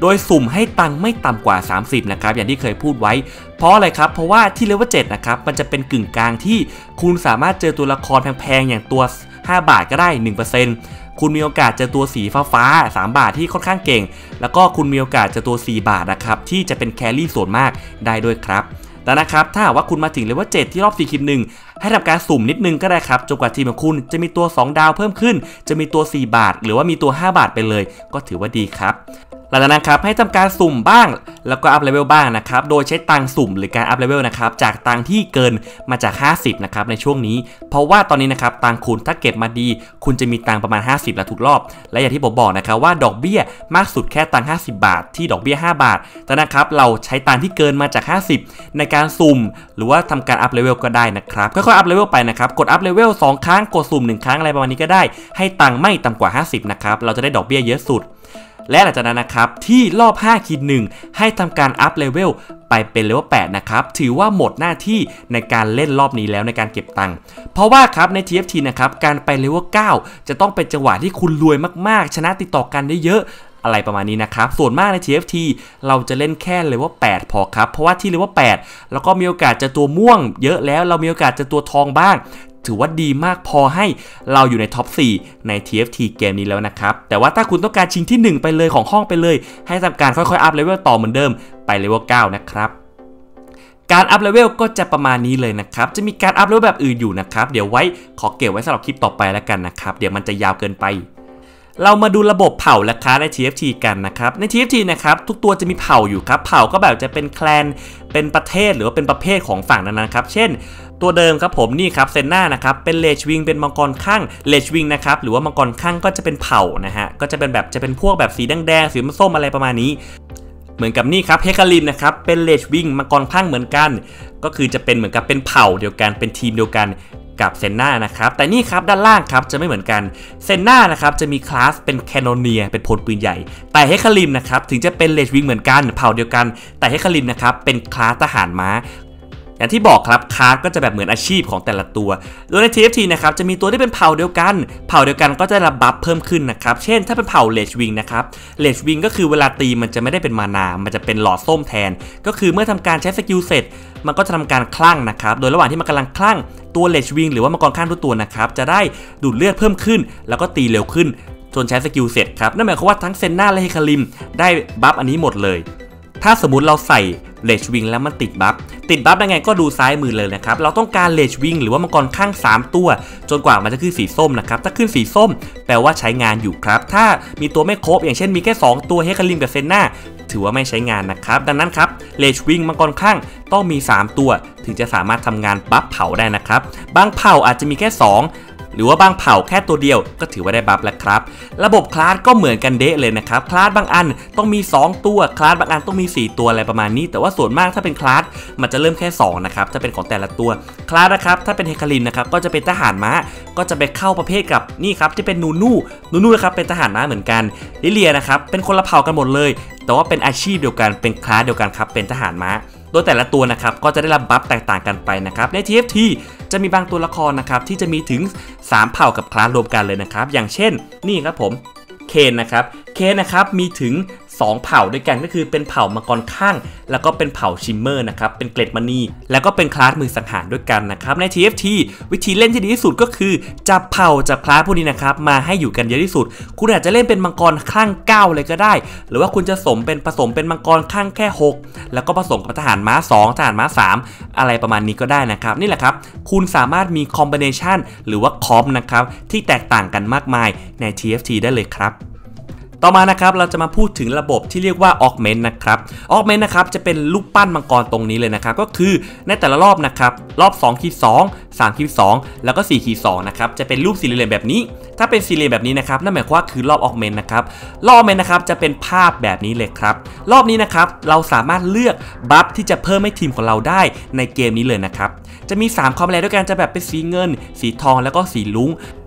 โดยสุ่มให้ตังค์ไม่ต่ำกว่าสามสิบนะครับอย่างที่เคยพูดไว้เพราะอะไรครับเพราะว่าที่เลเวลเจ็ดนะครับมันจะเป็นกึ่งกลางที่คุณสามารถเจอตัวละครแพงๆอย่างตัวห้าบาทก็ได้ หนึ่งเปอร์เซ็นต์ คุณมีโอกาสเจอตัวสีฟ้าๆสามบาทที่ค่อนข้างเก่งแล้วก็คุณมีโอกาสเจอตัวสี่บาทนะครับที่จะเป็นแครี่ส่วนมากได้ด้วยครับแต่นะครับถ้าว่าคุณมาถึงเลเวลเจ็ดที่รอบสี่คิวหนึ่งให้ทำการสุ่มนิดนึงก็ได้ครับจนกว่าทีมของคุณจะมีตัวสองดาวเพิ่มขึ้นจะมีตัวสี่บาทหรือว่ามีตัวห้าบาทไปเลยก็ถือว่าดีครับหลังจากนั้นครับให้ทำการสุ่มบ้างแล้วก็อัพเลเวลบ้างนะครับโดยใช้ตังสุ่มหรือการอัพเลเวลนะครับจากตังที่เกินมาจากห้าสิบนะครับในช่วงนี้เพราะว่าตอนนี้นะครับตังคุณถ้าเก็บมาดีคุณจะมีตังประมาณห้าสิบแล้วทุกรอบและอย่างที่ผมบอกนะครับว่าดอกเบี้ยมากสุดแค่ตังห้าสิบบาทที่ดอกเบี้ยห้าบาทแต่นะครับเราใช้ตังที่เกินมาจากห้าสิบในการสุ่มหรือว่าทำการอัพเลเวลก็ได้นะครับค่อยๆอัพเลเวลไปนะครับกดอัพเลเวลสองครั้งกดสุ่มหนึ่งครั้งอะไรประมาณนี้ก็ได้ให้ตังไม่ต่ำกว่าห้าสิบนะครับเราจะได้ดอกเบี้ยเยอะสุดและหลังจากนั้นนะครับที่รอบห้าคิวหนึ่งให้ทำการอัพเลเวลไปเป็นเลเวลแปดนะครับถือว่าหมดหน้าที่ในการเล่นรอบนี้แล้วในการเก็บตังค์เพราะว่าครับใน ที เอฟ ที นะครับการไปเลเวลเก้าจะต้องเป็นจังหวะที่คุณรวยมากๆชนะติดต่อกันได้เยอะอะไรประมาณนี้นะครับส่วนมากใน ที เอฟ ที เราจะเล่นแค่เลเวลแปดพอครับเพราะว่าที่เลเวลแปดแล้วก็มีโอกาสจะตัวม่วงเยอะแล้วเรามีโอกาสจะตัวทองบ้างถือว่าดีมากพอให้เราอยู่ในท็อปสี่ใน ที เอฟ ที เกมนี้แล้วนะครับแต่ว่าถ้าคุณต้องการชิงที่หนึ่งไปเลยของห้องไปเลยให้ทำการค่อยๆอัพเลเวลต่อเหมือนเดิมไปเลเวลเก้านะครับการอัพเลเวลก็จะประมาณนี้เลยนะครับจะมีการอัพเลเวลแบบอื่นอยู่นะครับเดี๋ยวไว้ขอเก็บไว้สำหรับคลิปต่อไปแล้วกันนะครับเดี๋ยวมันจะยาวเกินไปเรามาดูระบบเผ่าราคาใน ที เอฟ ที กันนะครับใน ที เอฟ ที นะครับทุกตัวจะมีเผ่าอยู่ครับเผ่าก็แบบจะเป็นแคลนเป็นประเทศหรือว่าเป็นประเภทของฝั่งนั้นนะครับเช่นตัวเดิมครับผมนี่ครับเซนน่านะครับเป็นเลชวิงเป็นมังกรข้างเลชวิงนะครับหรือว่ามังกรข้างก็จะเป็นเผ่านะฮะก็จะเป็นแบบจะเป็นพวกแบบสีแดงๆสีส้มอะไรประมาณนี้เหมือนกับนี่ครับเฮคารินนะครับเป็นเลชวิงมังกรข้างเหมือนกันก็คือจะเป็นเหมือนกับเป็นเผ่าเดียวกันเป็นทีมเดียวกันกับเซนน่านะครับแต่นี่ครับด้านล่างครับจะไม่เหมือนกันเซนน่านะครับจะมีคลาสเป็นแคนโนเนียเป็นพลปืนใหญ่แต่เฮคารินนะครับถึงจะเป็นเลชวิงเหมือนกันเผ่าเดียวกันแต่เฮคารินนะครับเป็นคลาสทหารม้าอย่างที่บอกครับคลาสก็จะแบบเหมือนอาชีพของแต่ละตัวโดยใน ที เอฟ ที นะครับจะมีตัวที่เป็นเผ่าเดียวกันเผ่าเดียวกันก็จะรับบัฟเพิ่มขึ้นนะครับเช่นถ้าเป็นเผ่าเลชวิงนะครับเลชวิงก็คือเวลาตีมันจะไม่ได้เป็นมานามันจะเป็นหลอดส้มแทนก็คือเมื่อทำการใช้สกิลเสร็จมันก็จะทำการคลั่งนะครับโดยระหว่างที่มันกำลังคลั่งตัวเลชวิงหรือว่ามังกรข้างทุกตัวนะครับจะได้ดูดเลือดเพิ่มขึ้นแล้วก็ตีเร็วขึ้นจนใช้สกิลเสร็จครับนั่นหมายความว่าทั้งเซนน่าและเฮคาริมได้บัฟอันนี้หมดเลยถ้าสมมุติเราใส่เลชวิงแล้วมันติดบัฟติดบัฟยังไงก็ดูซ้ายมือเลยนะครับเราต้องการเลชวิงหรือว่ามังกรข้างสามตัวจนกว่ามันจะขึ้นสีส้มนะครับถ้าขึ้นสีส้มแปลว่าใช้งานอยู่ครับถ้ามีตัวไม่ครบอย่างเช่นมีแค่สองตัวเฮคาริมกับเซนน่าถือว่าไม่ใช้งานนะครับดังนั้นครับเลชวิงมังกรข้างต้องมีสามตัวถึงจะสามารถทำงานบัฟเผาได้นะครับบางเผ่าอาจจะมีแค่สองหรือว่าบางเผ่าแค่ตัวเดียวก็ถือว่าได้บัฟแล้วครับระบบคลาสก็เหมือนกันเดะเลยนะครับคลาสบางอันต้องมีสองตัวคลาสบางอันต้องมีสี่ตัวอะไรประมาณนี้แต่ว่าส่วนมากถ้าเป็นคลาสมันจะเริ่มแค่สองนะครับถ้าเป็นของแต่ละตัวคลาสนะครับถ้าเป็นเฮคารินนะครับก็จะเป็นทหารม้าก็จะไปเข้าประเภทกับนี่ครับที่เป็นนูนูนูนูนะครับเป็นทหารม้าเหมือนกันลิเลียนะครับเป็นคนละเผ่ากันหมดเลยแต่ว่าเป็นอาชีพเดียวกันเป็นคลาสเดียวกันครับเป็นทหารม้าโดยแต่ละตัวนะครับก็จะได้รับบัฟแตกต่างกันไปนะครับใน ที เอฟ ที จะมีบางตัวละครนะครับที่จะมีถึงสามเผ่ากับคลาสรวมกันเลยนะครับอย่างเช่นนี่ครับผมเคนนะครับเคนนะครับมีถึงสองเผ่าด้วยกันก็คือเป็นเผ่ามังกรข้างแล้วก็เป็นเผ่าชิมเมอร์นะครับเป็นเกล็ดมณีแล้วก็เป็นคลาสมือสังหารด้วยกันนะครับใน ที เอฟ ที วิธีเล่นที่ดีที่สุดก็คือจับเผ่าจับคลาสพวกนี้นะครับมาให้อยู่กันเยอะที่สุดคุณอาจจะเล่นเป็นมังกรข้างเก้าเลยก็ได้หรือว่าคุณจะสมเป็นผสมเป็นมังกรข้างแค่หกแล้วก็ผสมกับทหารม้าสองทหารม้าสามอะไรประมาณนี้ก็ได้นะครับนี่แหละครับคุณสามารถมีคอมบิเนชันหรือว่าคอมนะครับที่แตกต่างกันมากมายใน ที เอฟ ที ได้เลยครับต่อมานะครับเราจะมาพูดถึงระบบที่เรียกว่า Augment นะครับ Augment นะครับจะเป็นรูปปั้นมังกรตรงนี้เลยนะครับก็คือในแต่ละรอบนะครับรอบ สองขีดสอง สามขีดสอง แล้วก็ สี่ขีดสอง นะครับจะเป็นรูปสี่เหลี่ยมแบบนี้ถ้าเป็นสี่เหลี่ยมแบบนี้นะครับนั่นหมายความว่าคือรอบ Augment นะครับรอบ Augment นะครับจะเป็นภาพแบบนี้เลยครับรอบนี้นะครับเราสามารถเลือกบัฟที่จะเพิ่มให้ทีมของเราได้ในเกมนี้เลยนะครับจะมีสามคอมโบด้วยกันจะแบบเป็นสีเงินสีทองแล้วก็สีลุ้ง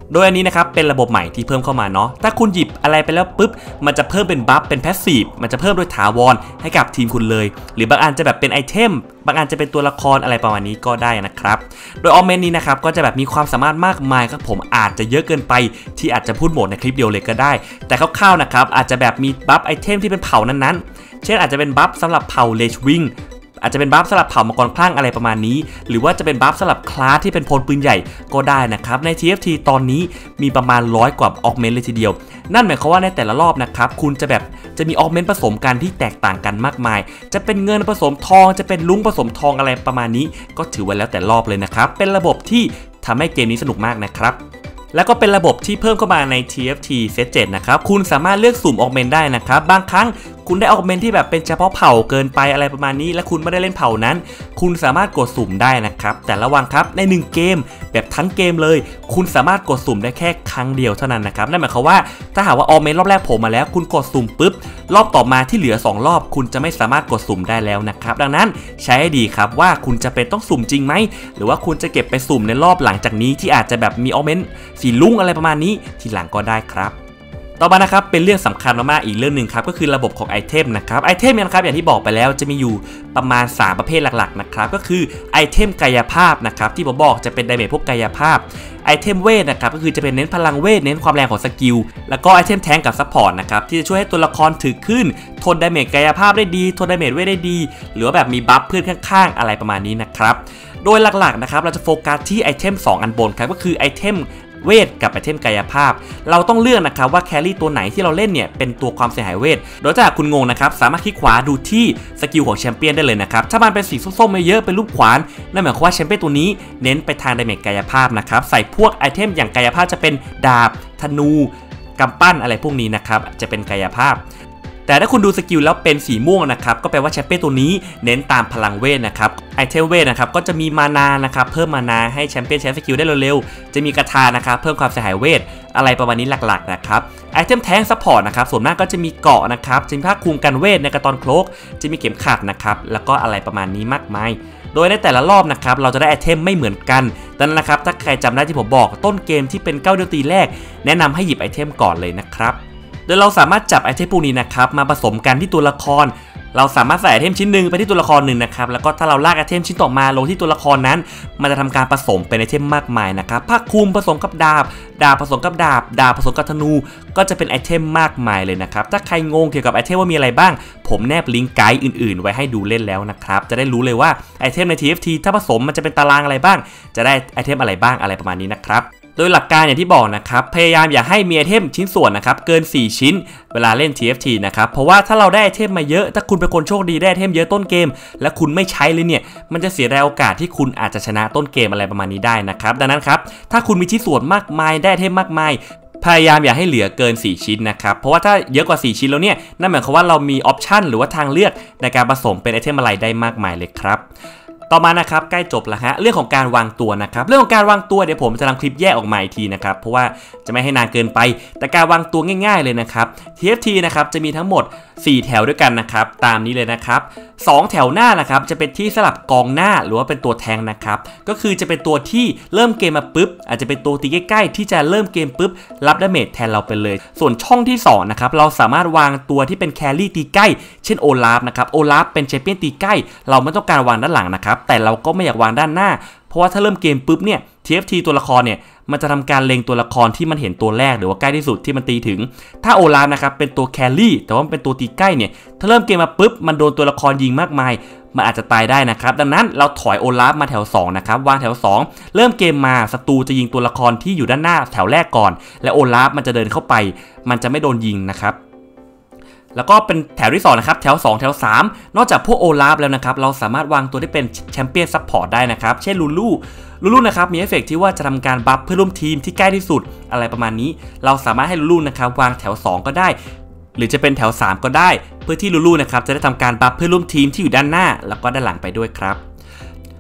โดยอันนี้นะครับเป็นระบบใหม่ที่เพิ่มเข้ามาเนาะถ้าคุณหยิบอะไรไปแล้วปุ๊บมันจะเพิ่มเป็นบัฟเป็นแพสซีฟมันจะเพิ่มโดยถาวรให้กับทีมคุณเลยหรือบางอันจะแบบเป็นไอเทมบางอันจะเป็นตัวละครอะไรประมาณนี้ก็ได้นะครับโดยออเมนนี้นะครับก็จะแบบมีความสามารถมากมายครับผมอาจจะเยอะเกินไปที่อาจจะพูดหมดในคลิปเดียวเลยก็ได้แต่คร่าวๆนะครับอาจจะแบบมีบัฟไอเทมที่เป็นเผ่านั้นๆเช่นอาจจะเป็นบัฟสำหรับเผ่าเลชวิงอาจจะเป็นบัฟสำหรับเผ่ามังกรคลั่งอะไรประมาณนี้หรือว่าจะเป็นบัฟสำหรับคลาสที่เป็นพลปืนใหญ่ก็ได้นะครับใน ที เอฟ ที ตอนนี้มีประมาณร้อยกว่าออกเมนต์เลยทีเดียวนั่นหมายความว่าในแต่ละรอบนะครับคุณจะแบบจะมีออกเมนต์ผสมกันที่แตกต่างกันมากมายจะเป็นเงินผสมทองจะเป็นลุ้งผสมทองอะไรประมาณนี้ก็ถือว่าแล้วแต่รอบเลยนะครับเป็นระบบที่ทำให้เกมนี้สนุกมากนะครับแล้วก็เป็นระบบที่เพิ่มเข้ามาใน ที เอฟ ที เซต เจ็ดนะครับคุณสามารถเลือกสุ่มออกเมนต์ได้นะครับบางครั้งคุณได้ออกเมนต์ที่แบบเป็นเฉพาะเผ่าเกินไปอะไรประมาณนี้และคุณไม่ได้เล่นเผ่านั้นคุณสามารถกดสุ่มได้นะครับแต่ระวังครับในหนึ่งเกมแบบทั้งเกมเลยคุณสามารถกดสุ่มได้แค่ครั้งเดียวเท่านั้นนะครับนั่นหมายความว่าถ้าหากว่าออกเมนต์รอบแรกโผล่มาแล้วคุณกดสุ่มปุ๊บรอบต่อมาที่เหลือสองรอบคุณจะไม่สามารถกดสุ่มได้แล้วนะครับดังนั้นใช้ให้ดีครับว่าคุณจะเป็นต้องสุ่มจริงไหมหรือว่าคุณจะเก็บไปสุ่มในรอบหลังจากนี้ที่อาจจะแบบมีออกเมนต์สีลุ้งอะไรประมาณนี้ทีหลังก็ได้ครับต่อมานะครับเป็นเรื่องสำคัญมากๆอีกเรื่องหนึ่งครับก็คือระบบของไอเทมนะครับไอเทมนะครับอย่างที่บอกไปแล้วจะมีอยู่ประมาณสามประเภทหลักๆนะครับก็คือไอเทมกายภาพนะครับที่ผมบอกจะเป็นไดเมจพวกกายภาพไอเทมเวทนะครับก็คือจะเป็นเน้นพลังเวทเน้นความแรงของสกิลแล้วก็ไอเทมแทงกับซัพพอร์ตนะครับที่จะช่วยให้ตัวละครถือขึ้นทนไดเมจกายภาพได้ดีทนไดเมจเวทได้ดีหรือว่าแบบมีบัฟเพื่อนข้างๆอะไรประมาณนี้นะครับโดยหลักๆนะครับเราจะโฟกัสที่ไอเทมสองอันบนครับก็คือไอเทมเวทกับไอเทมกายภาพเราต้องเลือกนะครับว่าแครี่ตัวไหนที่เราเล่นเนี่ยเป็นตัวความเสียหายเวทโดยถ้าคุณงงนะครับสามารถคลิกขวาดูที่สกิลของแชมเปี้ยนได้เลยนะครับถ้ามันเป็นสีส้มๆเยอะเป็นรูปขวานนั่นหมายความว่าแชมเปี้ยนตัวนี้เน้นไปทางไดเมจกายภาพนะครับใส่พวกไอเทมอย่างกายภาพจะเป็นดาบธนูกำปั้นอะไรพวกนี้นะครับจะเป็นกายภาพแต่ถ้าคุณดูสกิลแล้วเป็นสีม่วงนะครับก็แปลว่าแชมเปี้ยนตัวนี้เน้นตามพลังเวทนะครับไอเทมเวทนะครับก็จะมีมานานะครับเพิ่มมานาให้แชมเปี้ยนใช้สกิลได้เร็วๆจะมีกระทานะครับเพิ่มความเสียหายเวทอะไรประมาณนี้หลักๆนะครับไอเทมแทงซัพพอร์ตนะครับส่วนมากก็จะมีเกราะนะครับจะมีผ้าคลุมกันเวทในกระตอนโคลกจะมีเข็มขัดนะครับแล้วก็อะไรประมาณนี้มากมายโดยในแต่ละรอบนะครับเราจะได้ไอเทมไม่เหมือนกันดังนั้นนะครับถ้าใครจำได้ที่ผมบอกต้นเกมที่เป็นเก้าเดือนตีแรกแนะนำให้หยิบไอเทมก่อนเลยนะครับโดยเราสามารถจับไอเทมพวกนี้นะครับมาผสมกันที่ตัวละครเราสามารถใส่ไอเทมชิ้นหนึ่งไปที่ตัวละครหนึ่งนะครับแล้วก็ถ้าเราลากไอเทมชิ้นต่อมาลงที่ตัวละครนั้นมันจะทำการผสมเป็นไอเทมมากมายนะครับผ้าคลุมผสมกับดาบดาบผสมกับดาบดาบผสมกับธนูก็จะเป็นไอเทมมากมายเลยนะครับถ้าใครงงเกี่ยวกับไอเทมว่ามีอะไรบ้างผมแนบลิงก์ไกด์อื่นๆไว้ให้ดูเล่นแล้วนะครับจะได้รู้เลยว่าไอเทมใน ที เอฟ ที ถ้าผสมมันจะเป็นตารางอะไรบ้างจะได้ไอเทมอะไรบ้างอะไรประมาณนี้นะครับโดยหลักการอย่างที่บอกนะครับพยายามอย่าให้มีไอเทมชิ้นส่วนนะครับเกินสี่ชิ้นเวลาเล่น ที เอฟ ที นะครับเพราะว่าถ้าเราได้ไอเทมมาเยอะถ้าคุณเป็นคนโชคดีได้ไอเทมเยอะต้นเกมและคุณไม่ใช้เลยเนี่ยมันจะเสียดายโอกาสที่คุณอาจจะชนะต้นเกมอะไรประมาณนี้ได้นะครับดังนั้นครับถ้าคุณมีชิ้นส่วนมากมายได้ไอเทมมากมายพยายามอย่าให้เหลือเกินสี่ชิ้นนะครับเพราะว่าถ้าเยอะกว่าสี่ชิ้นแล้วเนี่ยนั่นหมายความว่าเรามีออปชันหรือว่าทางเลือกในการผสมเป็นไอเทมอะไรได้มากมายเลยครับต่อมานะครับใกล้จบแล้วฮะเรื่องของการวางตัวนะครับเรื่องของการวางตัวเดี๋ยวผมจะทำคลิปแยกออกมาอีกทีนะครับเพราะว่าจะไม่ให้นานเกินไปแต่การวางตัวง่ายๆเลยนะครับ ที เอฟ ที นะครับจะมีทั้งหมดสี่แถวด้วยกันนะครับตามนี้เลยนะครับสองแถวหน้านะครับจะเป็นที่สลับกองหน้าหรือว่าเป็นตัวแทงนะครับก็คือจะเป็นตัวที่เริ่มเกมมาปุ๊บอาจจะเป็นตัวตีใกล้ๆที่จะเริ่มเกมปุ๊บรับดาเมจแทนเราไปเลยส่วนช่องที่สองนะครับเราสามารถวางตัวที่เป็นแครี่ตีใกล้เช่นโอลาฟนะครับโอลาฟเป็นแชมเปี้ยนตีใกล้เราไม่ต้องการวางด้านหลังนะครับแต่เราก็ไม่อยากวางด้านหน้าเพราะว่าถ้าเริ่มเกมปุ๊บเนี่ย ที เอฟ ที ตัวละครเนี่ยมันจะทำการเล็งตัวละครที่มันเห็นตัวแรกหรือว่าใกล้ที่สุดที่มันตีถึงถ้าโอลาฟนะครับเป็นตัวแครี่แต่ว่ามันเป็นตัวตีใกล้เนี่ยถ้าเริ่มเกมมาปุ๊บมันโดนตัวละครยิงมากมายมันอาจจะตายได้นะครับดังนั้นเราถอยโอลาฟมาแถวสองนะครับวางแถวสองเริ่มเกมมาศัตรูจะยิงตัวละครที่อยู่ด้านหน้าแถวแรกก่อนและโอลาฟมันจะเดินเข้าไปมันจะไม่โดนยิงนะครับแล้วก็เป็นแถวที่สองนะครับแถวสองแถวสามนอกจากพวกโอลาฟแล้วนะครับเราสามารถวางตัวที่เป็นแชมเปี้ยนซัพพอร์ตได้นะครับเช่นลูลูลูลูนะครับมีเอฟเฟกต์ที่ว่าจะทำการบัฟเพื่อร่วมทีมที่ใกล้ที่สุดอะไรประมาณนี้เราสามารถให้ลูลูนะครับวางแถวสองก็ได้หรือจะเป็นแถวสามก็ได้เพื่อที่ลูลูนะครับจะได้ทำการบัฟเพื่อร่วมทีมที่อยู่ด้านหน้าแล้วก็ด้านหลังไปด้วยครับ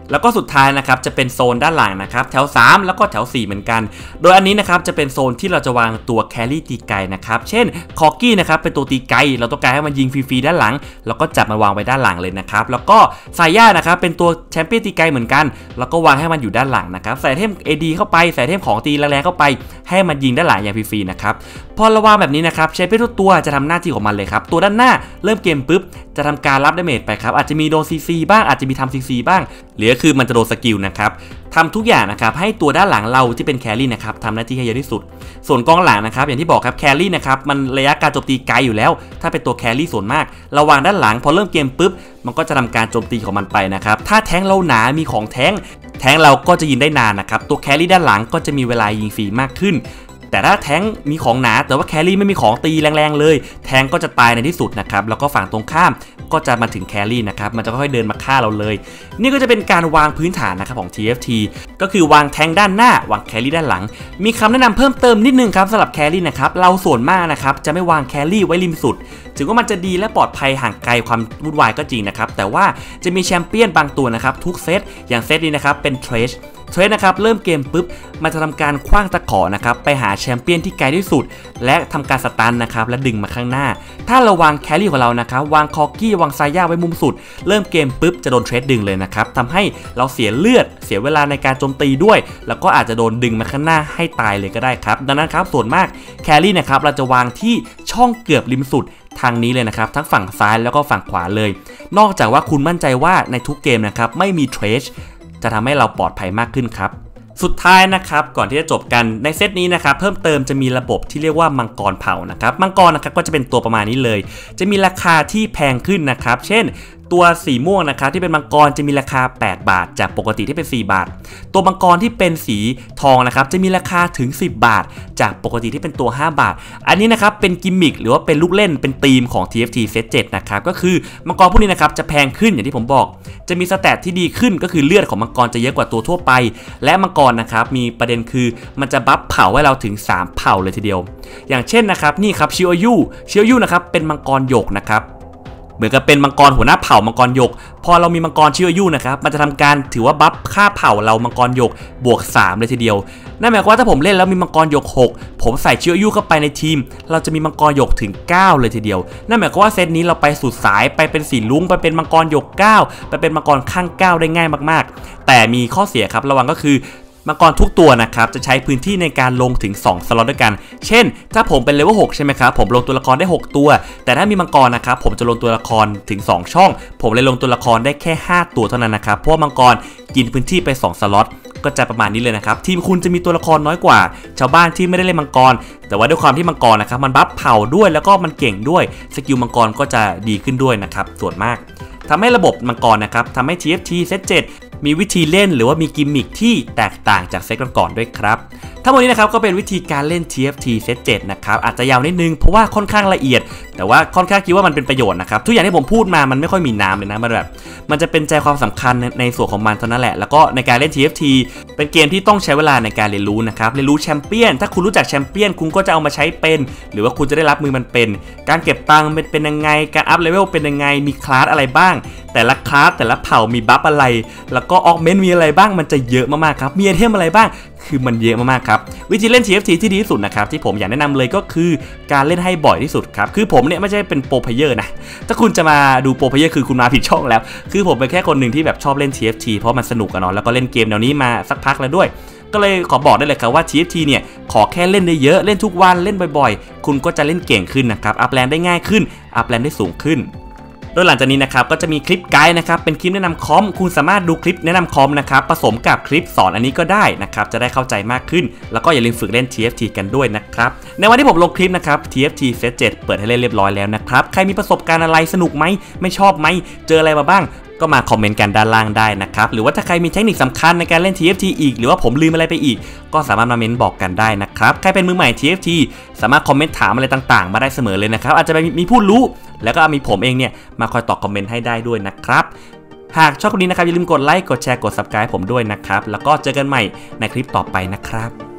แล้วก็สุดท้ายนะครับจะเป็นโซนด้านหลังนะครับแถวสามแล้วก็แถวสี่เหมือนกันโดยอันนี้นะครับจะเป็นโซนที่เราจะวางตัวแครี่ตีไกลนะครับเช่นคอร์กี้นะครับเป็นตัวตีไกลเราต้องการให้มันยิงฟรีๆด้านหลังแล้วก็จับมาวางไว้ด้านหลังเลยนะครับแล้วก็ไซย่านะครับเป็นตัวแชมเปี้ยนตีไกลเหมือนกันแล้วก็วางให้มันอยู่ด้านหลังนะครับใส่เทม เอ ดี เข้าไปใส่เทมของตีแรงๆเข้าไปให้มันยิงด้านหลังอย่างฟรีๆนะครับพอเราวางแบบนี้นะครับแชมเปี้ยนทุกตัวจะทำหน้าที่ของมันเลยครับตัวด้านหน้าเริ่มเกมปุ๊บจะทำการรับดาเมจไปครับอาจจะมีโดนซีซีบ้างอาจจะมีทำซีซีบ้างหรือคือมันจะโดนสกิลนะครับทำทุกอย่างนะครับให้ตัวด้านหลังเราที่เป็นแครี่นะครับทำหน้าที่ให้เยอะที่สุดส่วนกองหลังนะครับอย่างที่บอกครับแครี่นะครับมันระยะการโจมตีไกลอยู่แล้วถ้าเป็นตัวแครี่ส่วนมากเราวางด้านหลังพอเริ่มเกมปุ๊บมันก็จะทำการโจมตีของมันไปนะครับถ้าแท้งเราหนามีของแท้งแท้งเราก็จะยิงได้นานนะครับตัวแครี่ด้านหลังก็จะมีเวลายิงฟรีมากขึ้นแต่ถ้าแท้งมีของหนาแต่ว่าแครี่ไม่มีของตีแรงๆเลยแท้งก็จะตายในที่สุดนะครับแล้วก็ฝั่งตรงข้ามก็จะมาถึงแครี่นะครับมันจะค่อยๆเดินมาฆ่าเราเลยนี่ก็จะเป็นการวางพื้นฐานนะครับของ ที เอฟ ที ก็คือวางแท้งด้านหน้าวางแครี่ด้านหลังมีคำแนะนำเพิ่มเติมนิดนึงครับสำหรับแครี่นะครับเราส่วนมากนะครับจะไม่วางแครี่ไว้ริมสุดถึงว่ามันจะดีและปลอดภัยห่างไกลความวุ่นวายก็จริงนะครับแต่ว่าจะมีแชมเปี้ยนบางตัวนะครับทุกเซตอย่างเซตนี้นะครับเป็นเทรชเทรดนะครับเริ่มเกมปุ๊บมันจะทำการคว้างตะขอนะครับไปหาแชมเปี้ยนที่ไกลที่สุดและทำการสตันนะครับและดึงมาข้างหน้าถ้าเราวางแครี่ของเรานะครับวางคอร์กี้วางไซย่าไว้มุมสุดเริ่มเกมปุ๊บจะโดนเทรดดึงเลยนะครับทำให้เราเสียเลือดเสียเวลาในการโจมตีด้วยแล้วก็อาจจะโดนดึงมาข้างหน้าให้ตายเลยก็ได้ครับดังนั้นครับส่วนมากแครี่นะครับเราจะวางที่ช่องเกือบริมสุดทางนี้เลยนะครับทั้งฝั่งซ้ายแล้วก็ฝั่งขวาเลยนอกจากว่าคุณมั่นใจว่าในทุกเกมนะครับไม่มีเทรชจะทำให้เราปลอดภัยมากขึ้นครับสุดท้ายนะครับก่อนที่จะจบกันในเซตนี้นะครับเพิ่มเติมจะมีระบบที่เรียกว่ามังกรเผานะครับมังกรนะครับก็จะเป็นตัวประมาณนี้เลยจะมีราคาที่แพงขึ้นนะครับเช่นตัวสีม่วงนะครับที่เป็นมังกรจะมีราคาแปดบาทจากปกติที่เป็นสี่บาทตัวมังกรที่เป็นสีทองนะครับจะมีราคาถึงสิบบาทจากปกติที่เป็นตัวห้าบาทอันนี้นะครับเป็นกิมมิคหรือว่าเป็นลูกเล่นเป็นธีมของ ที เอฟ ที เซตเจ็ดนะครับก็คือมังกรพวกนี้นะครับจะแพงขึ้นอย่างที่ผมบอกจะมีสแตทที่ดีขึ้นก็คือเลือดของมังกรจะเยอะกว่าตัวทั่วไปและมังกรนะครับมีประเด็นคือมันจะบัฟเผาให้เราถึงสามเผ่าเลยทีเดียวอย่างเช่นนะครับนี่ครับชิโอยูชิโอยูนะครับเป็นมังกรหยกนะครับเหมือนกับเป็นมังกรหัวหน้าเผ่ามังกรหยกพอเรามีมังกรชิโอยูนะครับมันจะทำการถือว่าบัฟค่าเผ่าเรามังกรหยกบวกสามเลยทีเดียวนั่นหมายความว่าถ้าผมเล่นแล้วมีมังกรหยกหกผมใส่ชิโอยูเข้าไปในทีมเราจะมีมังกรหยกถึงเก้าเลยทีเดียวนั่นหมายความว่าเซตนี้เราไปสุดสายไปเป็นสีลุ้งไปเป็นมังกรหยกเก้าไปเป็นมังกรข้างเก้าได้ง่ายมากๆแต่มีข้อเสียครับระวังก็คือมังกรทุกตัวนะครับจะใช้พื้นที่ในการลงถึงสองสล็อตด้วยกันเช่นถ้าผมเป็นเลเวลหกใช่ไหมครับผมลงตัวละครได้หกตัวแต่ถ้ามีมังกรนะครับผมจะลงตัวละครถึงสองช่องผมเลยลงตัวละครได้แค่ห้าตัวเท่านั้นนะครับเพราะมังกรกินพื้นที่ไปสองสล็อตก็จะประมาณนี้เลยนะครับทีมคุณจะมีตัวละครน้อยกว่าชาวบ้านที่ไม่ได้เล่นมังกรแต่ว่าด้วยความที่มังกรนะครับมันบัฟเผาด้วยแล้วก็มันเก่งด้วยสกิลมังกรก็จะดีขึ้นด้วยนะครับส่วนมากทำให้ระบบมังกรนะครับทำให้ ที เอฟ ที เซตเจ็ดมีวิธีเล่นหรือว่ามีกิมมิคที่แตกต่างจากเซตก่อนๆด้วยครับทั้งหมดนี้นะครับก็เป็นวิธีการเล่น ที เอฟ ที เซตเจ็ดนะครับอาจจะยาวนิดนึงเพราะว่าค่อนข้างละเอียดแต่ว่าค่อนข้างคิดว่ามันเป็นประโยชน์นะครับทุกอย่างที่ผมพูดมามันไม่ค่อยมีน้ำเลยนะมันแบบมันจะเป็นใจความสำคัญในส่วนของมันเท่านั้นแหละแล้วก็ในการเล่น ที เอฟ ที เป็นเกมที่ต้องใช้เวลาในการเรียนรู้นะครับเรียนรู้แชมเปี้ยนถ้าคุณรู้จักแชมเปี้ยนคุณก็จะเอามาใช้เป็นหรือว่าคุณจะได้รับมือมันเป็นการเก็บตังค์เป็นยังไงการอัพเลเวลเป็นยังไงมีคลาสอะไรบ้างแต่ละคลาสแต่ละเผ่ามีบัฟอะไรแล้วก็ออกเมนต์มีอะไรบ้างมันจะเยอะมากๆครับมีไอเทมอะไรบ้างคือมันเยอะมากๆครับวิธีเล่น ที เอฟ ที ที่ดีที่สุดนะครับที่ผมอยากแนะนำเลยก็คือการเล่นให้บ่อยที่สุดครับคือผมเนี่ยไม่ใช่เป็นโปรเพลเยอร์นะถ้าคุณจะมาดูโปรเพลเยอร์คือคุณมาผิดช่องแล้วคือผมเป็นแค่คนหนึ่งที่แบบชอบเล่น ที เอฟ ที เพราะมันสนุกอะเนาะแล้วก็เล่นเกมแนวนี้มาสักพักแล้วด้วยก็เลยขอบอกได้เลยครับว่า ที เอฟ ที เนี่ยขอแค่เล่นได้เยอะเล่นทุกวันเล่นบ่อยๆคุณก็จะเล่นเก่งขึ้นนะครับอัพแลนด์ได้ง่ายขึ้นอัพแลนด์ได้สูงขึ้นโดยหลังจากนี้นะครับก็จะมีคลิปไกด์นะครับเป็นคลิปแนะนำคอมคุณสามารถดูคลิปแนะนำคอมนะครับผสมกับคลิปสอนอันนี้ก็ได้นะครับจะได้เข้าใจมากขึ้นแล้วก็อย่าลืมฝึกเล่น ที เอฟ ที กันด้วยนะครับในวันที่ผมลงคลิปนะครับ ที เอฟ ที เซตเจ็ดเปิดให้เล่นเรียบร้อยแล้วนะครับใครมีประสบการณ์อะไรสนุกไหมไม่ชอบไหมเจออะไรมาบ้างก็มาคอมเมนต์กันด้านล่างได้นะครับหรือว่าถ้าใครมีเทคนิคสำคัญในการเล่น ที เอฟ ที อีกหรือว่าผมลืมอะไรไปอีกก็สามารถมาเมนต์บอกกันได้นะครับใครเป็นมือใหม่ ที เอฟ ที สามารถคอมเมนต์ถามอะไรต่างๆมาได้เสมอเลยนะครับอาจจะมีผู้รู้แล้วก็มีผมเองเนี่ยมาคอยตอบคอมเมนต์ให้ได้ด้วยนะครับหากชอบคลิปนี้นะครับอย่าลืมกดไลค์กดแชร์กด ซับสไครบ์ ผมด้วยนะครับแล้วก็เจอกันใหม่ในคลิปต่อไปนะครับ